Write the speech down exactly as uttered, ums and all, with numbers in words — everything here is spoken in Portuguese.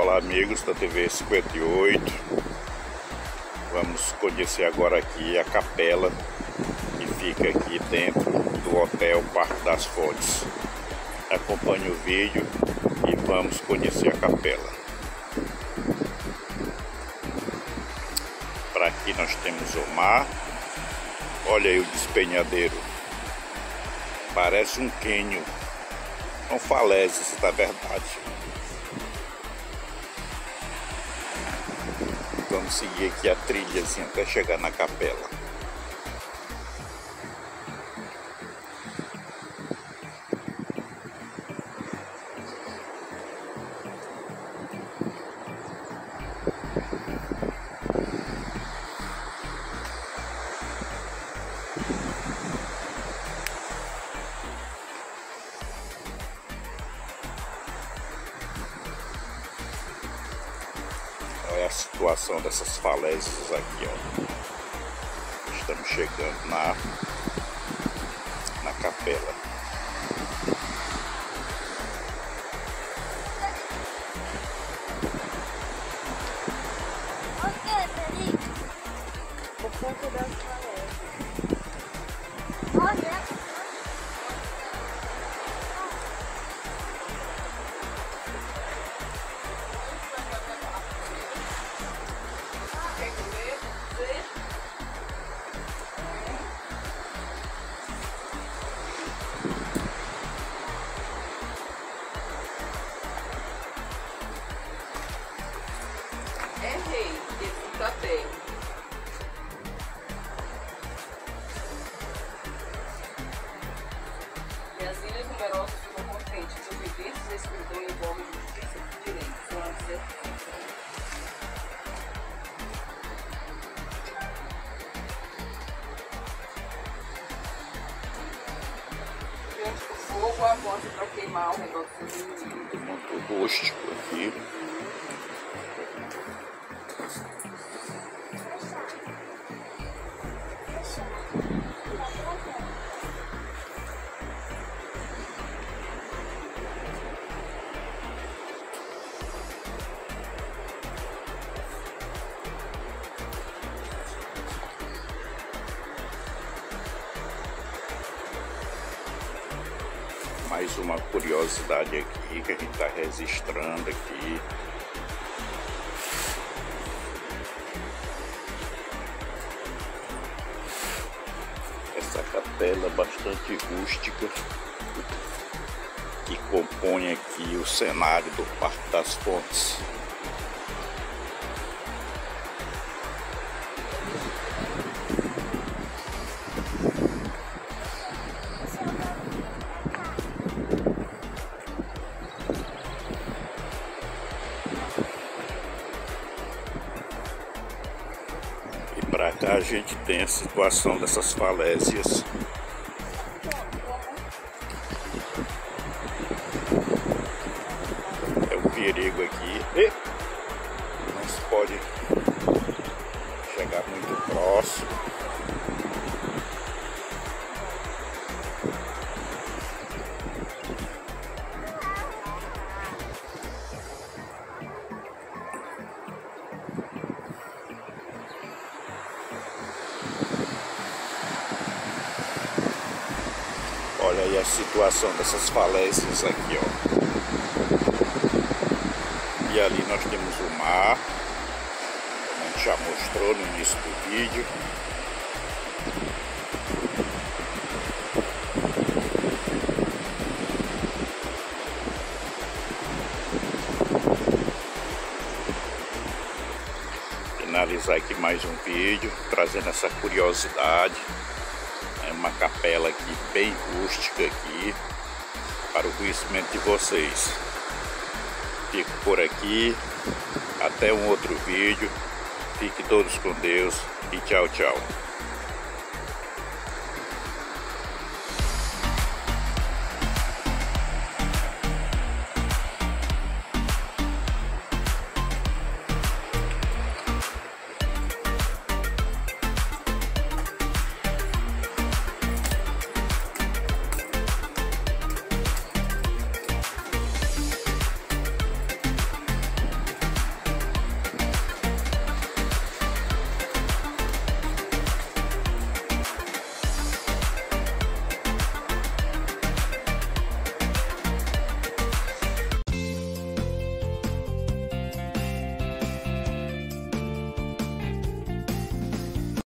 Olá amigos da T V cinquenta e oito. Vamos conhecer agora aqui a capela que fica aqui dentro do Hotel Parque das Fontes. Acompanhe o vídeo e vamos conhecer a capela. Para aqui nós temos o mar. Olha aí o despenhadeiro. Parece um cânion. Não falece, isso tá verdade. Vamos seguir aqui a trilhazinha até chegar na capela. Olha a situação dessas falésias aqui, ó. Estamos chegando na, na capela. Ok, peraí. O ponto das falésias. Olha. É rei, esse tá bem. E as ilhas numerosas ficam contentes, os evidentes da escuridão envolvem justiça e direito. São as certas. Diante do fogo, avança para queimar ao redor dos seus inimigos. Muito rústico aqui. Mais uma curiosidade aqui que a gente está registrando aqui. Essa capela bastante rústica que compõe aqui o cenário do Parque das Fontes. Para cá a gente tem a situação dessas falésias. É um perigo aqui. Não se pode chegar muito próximo. Olha aí a situação dessas falésias aqui, ó. E ali nós temos o mar, como a gente já mostrou no início do vídeo. Finalizar aqui mais um vídeo, trazendo essa curiosidade. É uma capela aqui bem rústica aqui, para o conhecimento de vocês. Fico por aqui, até um outro vídeo. Fiquem todos com Deus e tchau, tchau.